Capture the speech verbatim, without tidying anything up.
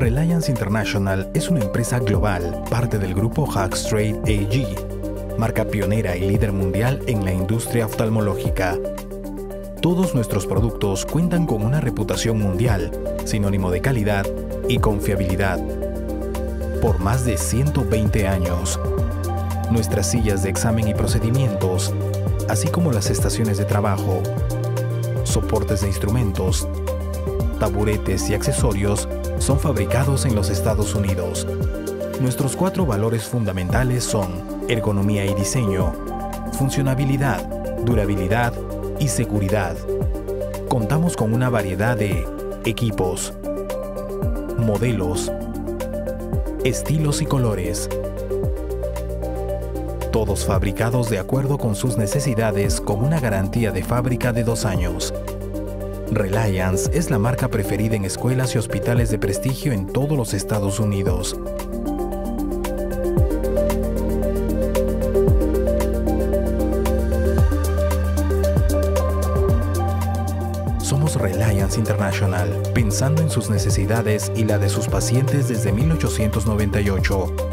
Reliance International es una empresa global, parte del grupo Hughes Trade A G, marca pionera y líder mundial en la industria oftalmológica. Todos nuestros productos cuentan con una reputación mundial, sinónimo de calidad y confiabilidad. Por más de ciento veinte años, nuestras sillas de examen y procedimientos, así como las estaciones de trabajo, soportes de instrumentos, taburetes y accesorios son fabricados en los Estados Unidos. Nuestros cuatro valores fundamentales son ergonomía y diseño, funcionabilidad, durabilidad y seguridad. Contamos con una variedad de equipos, modelos, estilos y colores, todos fabricados de acuerdo con sus necesidades con una garantía de fábrica de dos años. Reliance es la marca preferida en escuelas y hospitales de prestigio en todos los Estados Unidos. Somos Reliance International, pensando en sus necesidades y la de sus pacientes desde mil ochocientos noventa y ocho.